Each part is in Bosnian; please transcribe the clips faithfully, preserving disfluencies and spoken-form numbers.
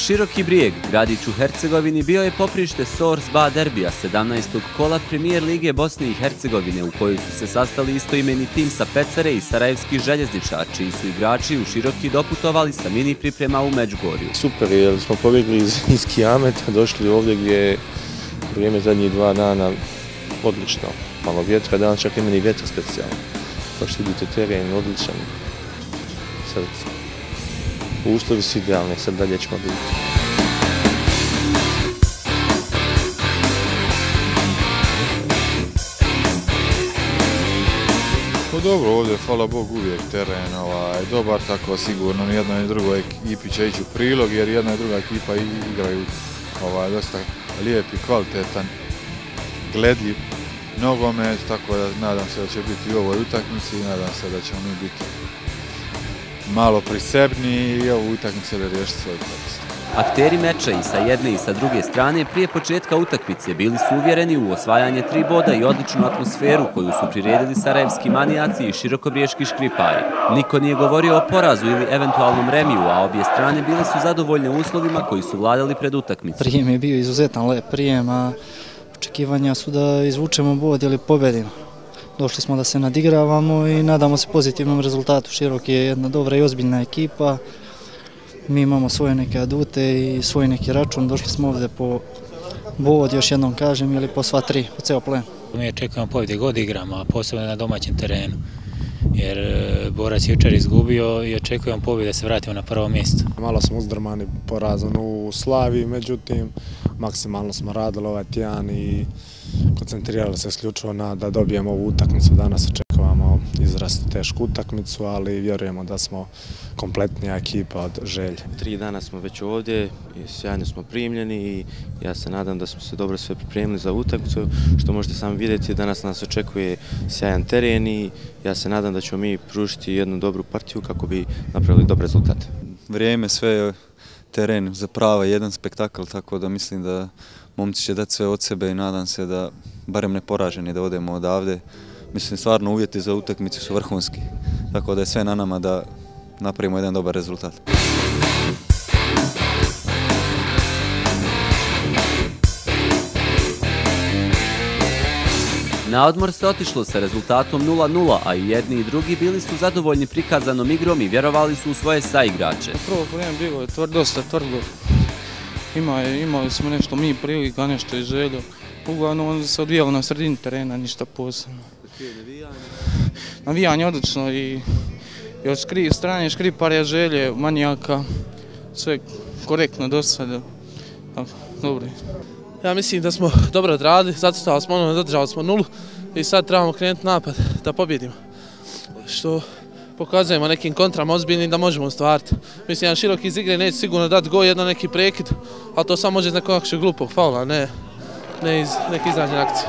Široki Brijeg, gradić u Hercegovini, bio je poprište Sorsba derbija sedamnaestog kola Premijer Lige Bosne i Hercegovine, u kojoj su se sastali istoimeni tim sa Pecare i Sarajevskih željezničara, čiji su igrači u Široki doputovali sa mini priprema u Međugorju. Super, jer smo pobjegli iz, iz Kijameta, došli ovdje gdje je vrijeme zadnjih dva dana odlično. Malo vjetra, danas čak ima ni vjetra specijalno. Kao što vidite, teren odličan. Sad, uslovi su idealni, sad dalje ćemo vidjeti. Pa dobro, ovdje, hvala Bogu, uvijek teren ovaj, dobar, tako sigurno ni jednoj ni drugoj ekipi će ići u prilog, jer jedna i druga ekipa igraju ovaj, dosta lijep i kvalitetan, gledljiv nogomet, tako da nadam se da će biti u ovoj utakmici i nadam se da ćemo mi biti malo prisebni i ovu utakmicu da riješiti svoj korist. Akteri meča i sa jedne i sa druge strane prije početka utakmice bili su uvjereni u osvajanje tri boda i odličnu atmosferu koju su priredili sarajevski manijaci i širokobriješki škripari. Niko nije govorio o porazu ili eventualnom remiju, a obje strane bile su zadovoljne uslovima koji su vladali pred utakmicu. Prijem je bio izuzetan lep prijem, a očekivanja su da izvučemo bod ili pobedimo. Došli smo da se nadigravamo i nadamo se pozitivnom rezultatu. Široki je jedna dobra i ozbiljna ekipa. Mi imamo svoje neke adute i svoj neki račun. Došli smo ovdje po bod, još jednom kažem, ili po sva tri, po ceo plen. Mi očekujemo pobjede god igramo, a posebno na domaćem terenu. Jer Borac je jučer izgubio i očekujemo pobjede da se vratimo na prvo mjesto. Malo smo uzdrmani porazom u Slaviji, međutim, maksimalno smo radili ovaj tjedan i koncentrirali se isključivo na da dobijemo ovu utakmicu. Danas očekujemo izrazito tešku utakmicu, ali vjerujemo da smo kompletnija ekipa od želje. Tri dana smo već ovdje i sjajno smo primljeni i ja se nadam da smo se dobro sve pripremili za utakmicu. Što možete sami vidjeti, danas nas očekuje sjajan teren i ja se nadam da ćemo mi pružiti jednu dobru partiju kako bi napravili dobre rezultate. Vrijeme, sve teren za prava jedan spektakl, tako da mislim da momci će dati sve od sebe i nadam se da barem ne poraženi da odemo odavde. Mislim, stvarno uvjeti za utakmicu su vrhunski, tako da je sve na nama da napravimo jedan dobar rezultat. Na odmor se otišlo sa rezultatom nula nula, a i jedni i drugi bili su zadovoljni prikazanom igrom i vjerovali su u svoje saigrače. Prvo vrijeme bilo je tvr, dosta tvrdo. Ima, imali smo nešto mi prilika, nešto i željo. Uglavnom on se odvijalo na sredini terena, ništa posebno. Navijanje odlično i, i od škri, strane škriparja, želje, manijaka, sve korektno do sada. Dobro. Ja mislim da smo dobro odradili, zacrtali smo ono, zadržali smo nulu i sad trebamo krenuti napad da pobjedimo. Što pokazujemo nekim kontrama ozbiljnim da možemo ostvariti. Mislim, jedan Široki iz igre neće sigurno dati gol, jedno neki prekid, ali to samo može iz nekog glupog faula, ne, ne iz neke izrađene akcije.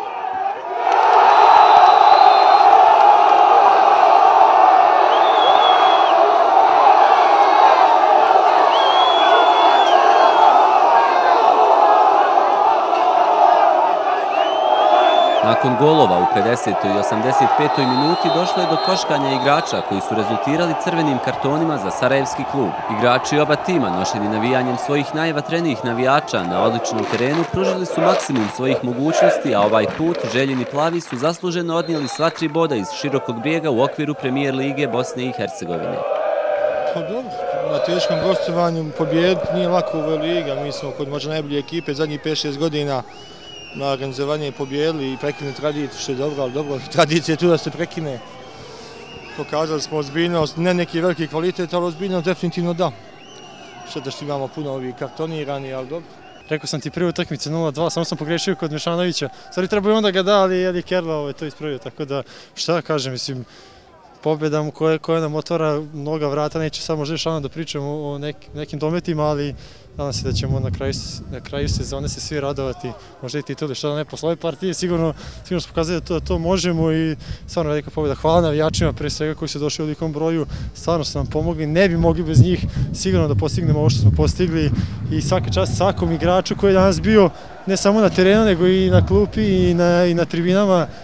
Nakon golova u pedesetoj i osamdeset petoj minuti došlo je do koškanja igrača koji su rezultirali crvenim kartonima za sarajevski klub. Igrači oba tima, nošeni navijanjem svojih najvatrenijih navijača na odličnom terenu, pružili su maksimum svojih mogućnosti, a ovaj put željeni plavi su zasluženo odnijeli sva tri boda iz Širokog Brijega u okviru Premijer Lige Bosne i Hercegovine. Pa dobro, na teškom gostovanju pobijediti nije lako u ovoj ligi, mi smo kod možda najbolje ekipe zadnjih pet šest godina na organizovanje pobijedili i prekinuli tradiciju, što je dobro, ali dobro, tradicija je tu da se prekine. Pokazali smo ozbiljnost, ne neki veliki kvalitet, ali ozbiljnost definitivno da. Šteta što imamo puno ovih kartonirani, ali dobro. Rekao sam ti prvi utakmice nula dva, samo sam pogrešio kod Mešanovića. Stvari trebaju onda ga da, ali Edi Kerla je to ispravio, tako da šta kažem, mislim, pobjeda koje, koje nam otvara mnoga vrata, neće samo Žešano da pričamo o nek, nekim dometima, ali nadam se da ćemo na kraju, na kraju sezone se svi radovati, možda i tituli, što da ne posle ove partije, sigurno, sigurno smo pokazali da to, da to možemo i stvarno velika pobjeda. Hvala navijačima pre svega koji su došli u velikom broju, stvarno su nam pomogli, ne bi mogli bez njih sigurno da postignemo ovo što smo postigli i svaka čast svakom igraču koji je danas bio ne samo na terenu nego i na klupi i na, i na tribinama.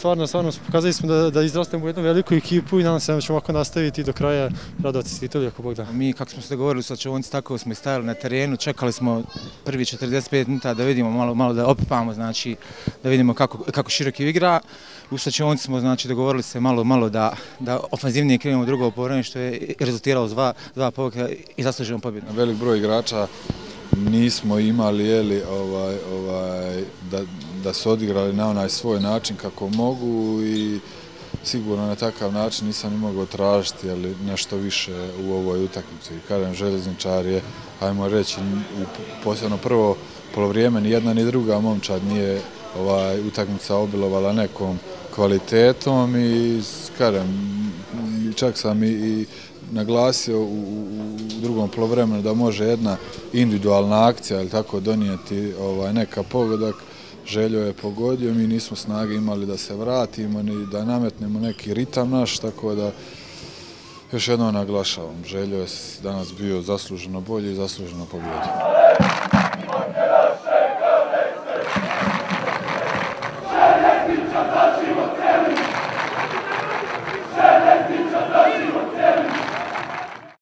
stvarno, stvarno pokazali smo da, da izrastemo u jednu veliku ekipu i nadam se da ćemo ovako nastaviti do kraja radovati se tituli ako Bog da. Mi, kako smo se dogovorili u slačionici, tako smo i stajali na terenu, čekali smo prvi četrdeset pet minuta da vidimo, malo, malo da opipamo, znači da vidimo kako, kako Široki igra. U slačionici smo znači dogovorili se malo, malo da, da ofenzivnije krenemo drugo povreme, što je rezultiralo s dva, dva pogoka i zasluženo pobjedu. Velik broj igrača nismo imali jeli, ovaj, ovaj, da, da su odigrali na onaj svoj način kako mogu i sigurno na takav način nisam ni mogao tražiti jeli, nešto više u ovoj utakmici. Kažem, Željezničar je, ajmo reći, u posebno prvo polovrijeme ni jedna ni druga momčad nije ovaj, utakmica obilovala nekom kvalitetom i kažem, čak sam i, i naglasio u, u drugom polovremenu da može jedna individualna akcija ili tako donijeti ovaj, neka pogodak. Željo je pogodio, mi nismo snage imali da se vratimo ni da nametnemo neki ritam naš, tako da još jednom naglašavam, Željo je danas bio zasluženo bolji i zasluženo pobjedio.